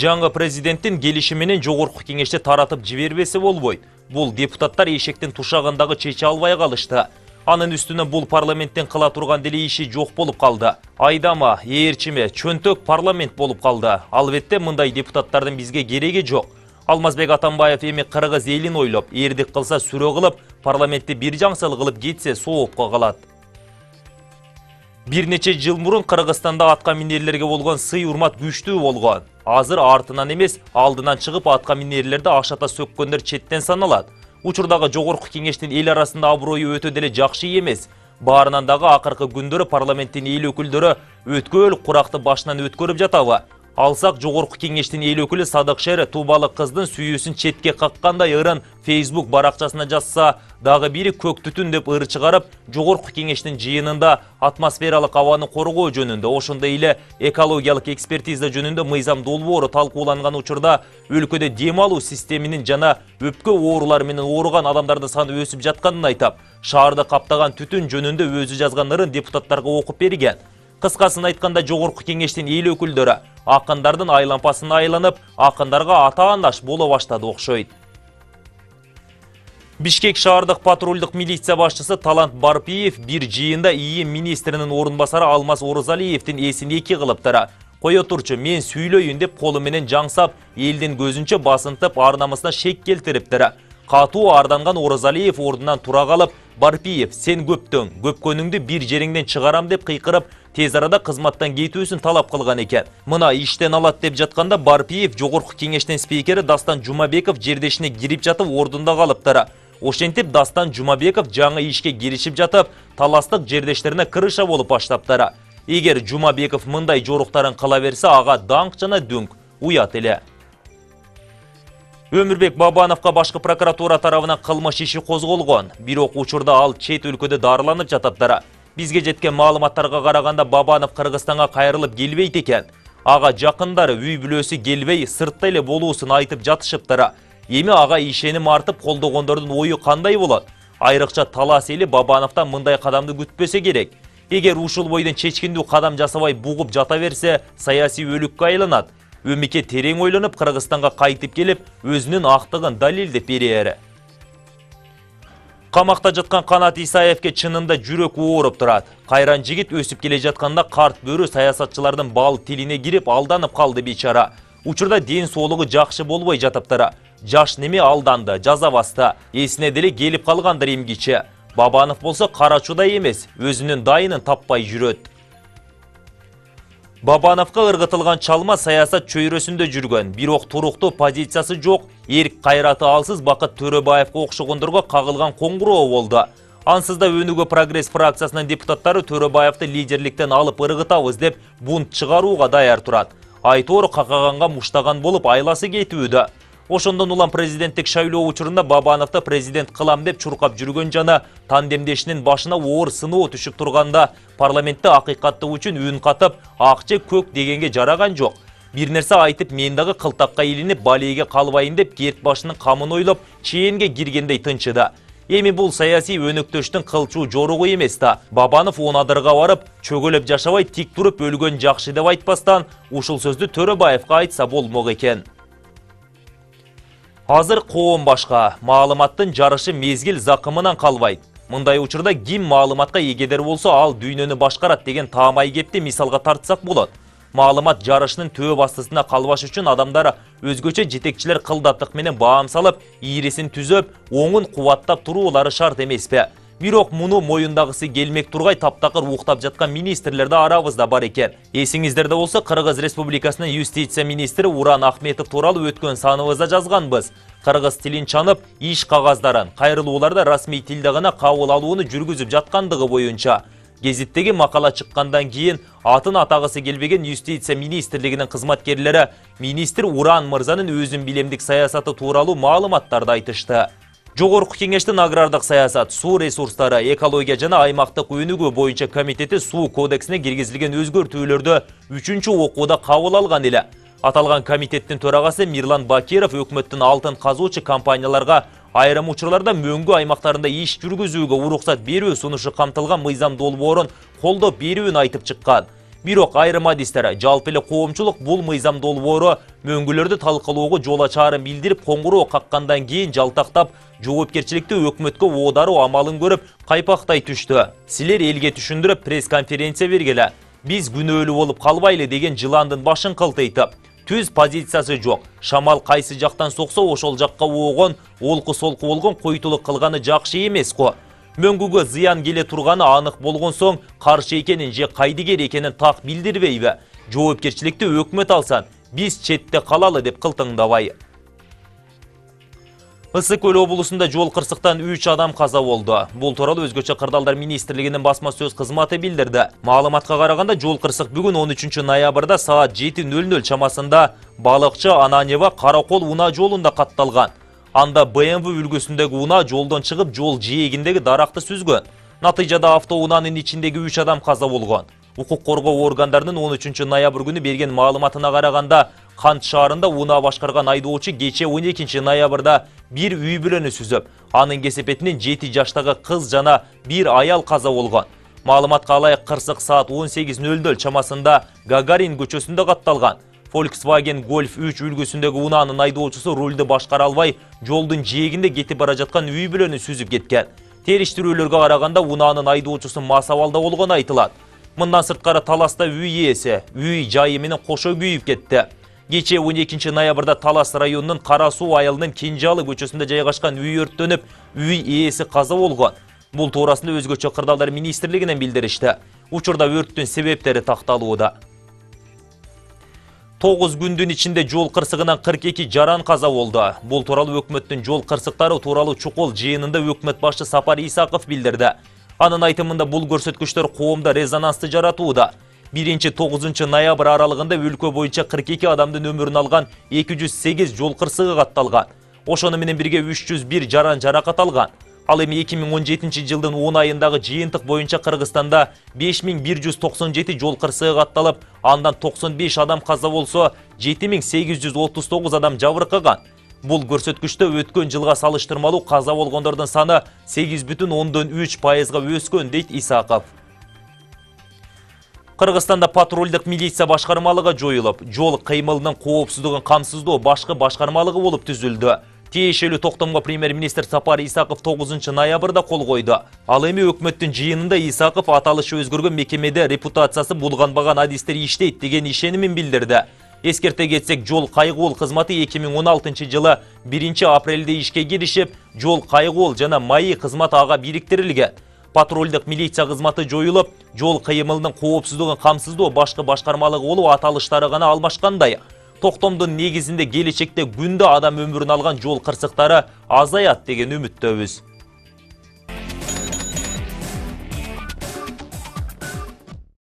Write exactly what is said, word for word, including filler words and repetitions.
жаңы президенттин келишиминен жогорку кеңеште таратып жибербесе болбойт. Бул депутаттар эшектин тушагындагы чече албай калышты. Анын үстүнө бул парламенттен кыла турган деле иши жок болуп калды. Айдама, ээрчиме, чөнтөк парламент болуп калды. Албетте мындай депутаттардын бизге кереги жок. Алмазбек Атамбаев эми кыргыз элин ойлоп, эрдик кылса сүрө кылып, парламентти бир жаңсыл кылып кетсе соопко калат. Бир нече жыл мурун Кыргызстанда атка минерлерге болгон сый урмат күчтүү болгон. Азыр артынан эмес, алдынан чыгып атка минерлерди ашата сөккөндөр четтен саналат. Учурдагы жогорку кеңештин эл арасында аброю өтө деле жакшы эмес. Баарынан дагы акыркы күндөрү парламенттин эл өкүлдөрү өткөл куракты башынан өткөрүп жатабы. Алсак жогорку кеңештин эл өкүлү Садык Шер Тубалы кыздын сүйүүсүн четке каккандай ырын Facebook баракчасына жазса, дагы бири көк түтүн деп ыр чыгарып, жогорку кеңештин жыйынында атмосфералык абаны коргоо жөнүндө, ошондой эле экологиялык экспертиза жөнүндө мыйзам долбоору талкууланган учурда өлкөдө дем алуу системинин жана өпкө оорулары менен ооруган адамдардын саны өсүп жатканын айтып, шаарды каптаган түтүн жөнүндө өзү жазган ырын депутаттарга окуп берген. Кыскасын айтканда жогорку кеңештин эл өкүлдөрү акындардын айлампасына айланып, акындарга атаандаш боло баштады окшойт. Бишкек шаардык патрулдук милиция башчысы Талант Барпиев бир жыйында ИИМ министринин орун басары Алмаз Орозалиевдин эсин эки кылыптыр. Кое турчу, мен сүйлөйүн деп колу менен жаңсап, элдин көзүнчө басынтып, арнамысына шек келтириптир. Катуу арданган Орозалиев ордунан тура калып, Барпиев, сен көптөң, көпкөнүңдү бир жериңден чыгарам деп кыйкырып, тез арада кызматтан кетүүсүн талап кылган экен. Мына иштен алат деп жатканда Барпиев жогорку кеңештин спикери Дастан Жумабеков жердешине кирип жатып ордунда калыптыр. Ошентип Дастан Жумабеков жаңы ишке киришип жатып, таластык жердештерине кырыша болуп баштаптыр. Эгер Жумабеков мындай жоруктарын кыла берсе, ага даңк жана дүңк уят эле. Өмүрбек Бабановго башкы прокуратура тарабынан кылмыш иши козголгон. Бирок учурда ал чет өлкөдө дарыланып жатаптыр. Бизге жеткен маалыматтарга караганда Бабанов Кыргызстанга кайрылып келбейт экен. Ага жакындары үй бүлөсү келбей, сыртта эле болуусун айтып жатышыптыр. Эми ага ишеним артып колдогондордун ою кандай болот? Айрыкча Талас эли Бабановдон мындай кадамды күтпөсө керек. Эгер ушул бойдон чечкиндүү кадам жасабай бугуп жата берсе, саясий өлүккө айланат. Өмүкө терең ойлонуп Кыргызстанга кайтып келип, өзүнүн актыгын далилдеп берери. Камакта жаткан Канат Исаевке чынында жүрөк ооруп турат. Кайран жигит өсүп келе жатканда карт бөрү саясатчылардын бал тилине кирип алданып калды бечара. Учурда ден соолугу жакшы болбой жатыптыр. Жаш неме алданды, жаза басты. Эсине деле келип калгандыр эмгиче. Бабанов болсо карачудай эмес, өзүнүн дайынын таппай жүрөт. Бабановго ыргытылган чалма саясат чөйрөсүндө жүргөн, бирок туруктуу позициясы жок, эрк кайраты алсыз Бакыт Төрөбаевге окшогондорго кагылган коңгуроо болду. Ансыз да Өнүгүү прогресс фракциясынын депутаттары Төрөбаевди лидерликтен алып ыргытабыз деп бунт чыгарууга даяр турат. Айтор какаганга муштаган болуп айласы кетүүдө. Ошондон улам президенттик шайлоо учурунда Бабановду президент кылам деп чуркап жүргөн жана тандемдешинин башына оор сыноо түшүп турганда парламентте акыйкаттык үчүн үн катып, акче көк дегенге жараган жок. Бир нерсе айтып, мен дагы кылтакка илинип балеге калбайын деп керт башынын камын ойлоп, чээнге киргендей тынчыды. Эми бул саясий өнөктөштүн кылчуу жоругу эмес да. Бабанов онадырга барып, чөгөлөп жашабай тик туруп өлгөн жакшы деп айтпастан, ушул сөздү Төрөбаевга айтса болмок экен. Азыр коом башка, маалыматтын жарышы мезгил закымынан калбайт. Мындай учурда ким маалыматка эгедер болсо, ал дүйнөнү башкарат деген таамай кепти мисалга тартсак болот. Маалымат жарышынын төбө бастысына калбаш үчүн адамдар өзгөчө жетекчилер кылдаттык менен баам салып, ийресин түзөп, оңун кубаттап туруулары шарт эмеспи? Бирок муну моюндагысы келмек тургай таптакыр уктап жаткан министрлерде арабызда бар экен. Эсиңиздерде болсо, Кыргыз Республикасынын юстиция министри Уран Ахметов тууралуу өткөн саныбызда жазганбыз. Кыргыз тилин чанып, иш кагаздарын, кайрылууларда расмий тилде гана кабыл алууну жүргүзүп жаткандыгы боюнча. Гезиттеги макала чыккандан кийин атын атагысы келбеген юстиция министрлигинин кызматкерлери министр Уран мырзанын өзүн билемдик саясаты тууралуу маалыматтарды айтышты. Жогорку кеңештин агрардык саясат, суу ресурстары, экология жана аймактык өнүгүү боюнча комитети суу кодексине киргизилген өзгөртүүлөрдү үчүнчү окууда кабыл алган эле. Аталган комитеттин төрагасы Мирлан Бакиров өкмөттүн алтын казуучу компанияларга айрым учурларда мөңгү аймактарында иш жүргүзүүгө уруксат берүү сунушу камтылган мыйзам долбоорун колдоп берүүнү айтып чыккан. Бирок айрым адистер жалпы эле коомчулук бул мыйзам долбоору мөңгүлөрдү талкалоого жол ачаарын билдирип коңгуроо каккандан кийин жалтактап жоопкерчиликти өкмөткө оодаруу амалын көрүп кайпактай түштү. Силер элге түшүндүрүп пресс-конференция бергиле. Биз күнөөлүү болуп калбайлы деген жыландын башын кылтыйтып. Түз позициясы жок. Шамал кайсы жактан соксо ошол жакка оогон, олку-солку болгон койтулук кылганы жакшы эмес го. Мөңгүгө зыян келе турганы анық болгон соң каршы экенин же кайдыгер экенин так билдирбейби? Жоопкерчиликти өкмөт алсан, биз четте калалы деп кылтыңдабай. Ысык көл облусунда жол кырсыктан үч адам каза болду. Бул тууралуу Өзгөчө кырдаалдар министрлигинин басма сөз кызматы билдирди. Маалыматка караганда жол кырсык бүгүн он үчүнчү ноябрда саат жети нөл нөл чамасында балыкчы Ананева Каракол унаа жолунда катталган. Анда бэ эм вэ үлгүсүндөгү унаа жолдон чыгып жол жээгиндеги даракты сүзгөн. Натыйжада автоунаанын ичиндеги үч адам каза болгон. Укук коргоо органдарынын он үчүнчү ноябрь күнү берген маалыматына караганда, Кант шаарында унаа башкарган айдоочу кече он экинчи ноябрда бир үй бүлөнү сүзүп, анын кесепетинен жети жаштагы кыз жана бир аял каза болгон. Маалыматка алайык, кырсык саат он сегиз нөл нөл чамасында Гагарин көчөсүндө катталган. Volkswagen Golf үч үлгүсүндөгү унаанын айдоочусу рулду башкара албай, жолдун жээгинде кетип бара жаткан үй бүлөнү сүзүп кеткен. Териштирүүлөргө караганда унаанын айдоочусу мас абалда болгону айтылат. Мындан сырткары Таласта үй ээси, үй жайы менен кошо күйүп кетти. Кече он экинчи ноябрда Талас районунун Кара Суу айылынын Кенжалы көчөсүндө жайгашкан үй өрттөнүп, үй ээси каза болгон. Бул туурасында Өзгөчө кырдаалдар министрлигинен билдиришти. Учурда өрттүн себептери такталууда. тогуз күндүн ичинде жол кырсыгынан кырк эки жаран каза болду. Бул тууралуу өкмөттүн жол кырсыктары тууралуу чукул жыйынында өкмөт башчы Сапар Исаков билдирди. Анын айтымында бул көрсөткүчтөр коомдо резонансты жаратууда. биринчи тогузунчу ноябрь аралыгында өлкө боюнча кырк эки адамдын өмүрүн алган эки жүз сегиз жол кырсыгы катталган. Ошону менен бирге үч жүз бир жаран жаракат алган. Ал эми эки миң он жетинчи жылдын он айындагы жыйынтык боюнча Кыргызстанда беш миң бир жүз токсон жети жол кырсыгы катталып, андан токсон беш адам каза болсо, жети миң сегиз жүз отуз тогуз адам жабыркаган. Бул көрсөткүчтө өткөн жылга салыштырмалуу каза болгондордун саны сегиз бүтүн ондон үч пайызга өскөн, дейт Исаков. Кыргызстанда патрулдук милиция башкармалыгы жоюлуп, жол кыймылынын коопсуздугун камсыздоо башкы башкармалыгы болуп түзүлдү. Тиешелүү токтомго премьер-министр Сапар Исаков тогузунчу ноябрда кол койду. Ал эми өкмөттүн жыйынында Исаков аталышы өзгөргөн мекемеде репутациясы булганбаган адистер иштейт деген ишенимин билдирди. Эскерте кетсек, жол кайгуул кызматы эки миң он алтынчы жылы биринчи апрелде ишке киришип, жол кайгуул жана майы кызмат ага бириктирилген. Патрулдук милиция кызматы жоюлуп, жол кыймылынын коопсуздугун камсыздоо башкы башкармалыгы болуп аталыштары гана алмашкандай. Токтомдун негизинде келечекте күндө адам өмүрүн алган жол кырсыктары азаят деген үмүттөбүз.